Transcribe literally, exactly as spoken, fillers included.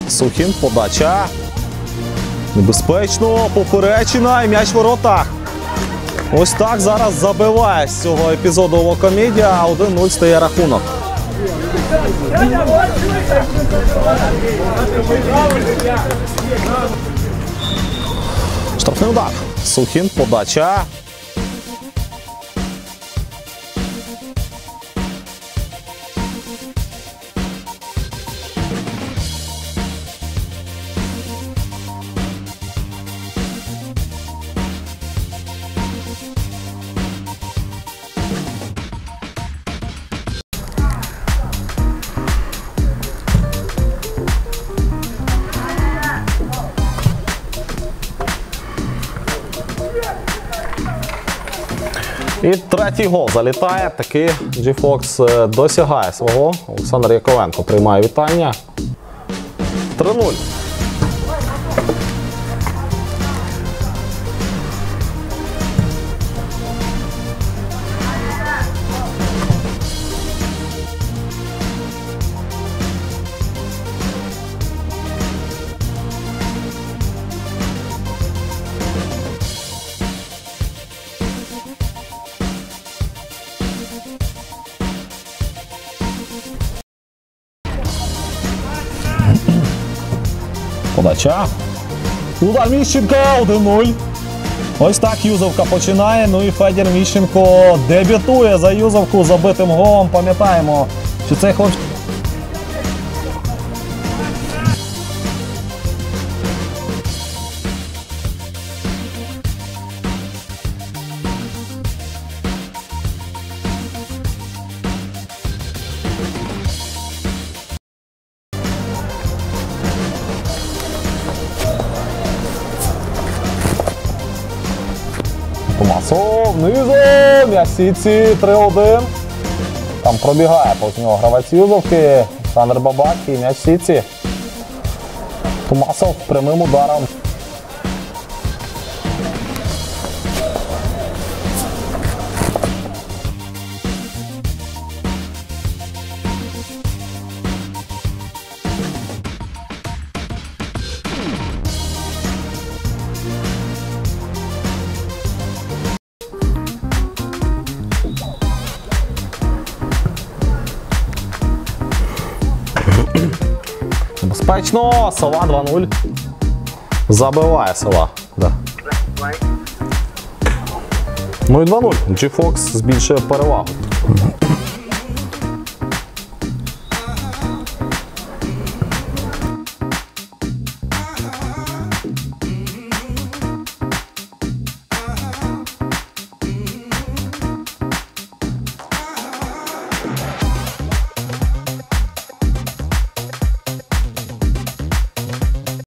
Сухін, подача. Небезпечно, поперечина і м'яч в воротах. Ось так зараз забиває з цього епізоду Локомедія. один нуль стає рахунок. Штрафний удар. Сухін, подача. І третій гол залітає. Таки G-Fox досягає свого. Олександр Яковенко приймає вітання. три нуль. Подача. Удар Міщенка. один нуль. Ось так Юзовка починає. Ну і Федір Міщенко дебютує за Юзовку забитим голом. Пам'ятаємо, що цей хлопець... Томасов, низом, м'ясіці, три один. Там пробігає повз нього гравець Юзовки, Олександр Бабак і м'ясіці. Томасов прямим ударом. Безпечно, Сова два нуль. Забиває Сова. Да. Ну і два нуль. G-Fox збільшує перевагу.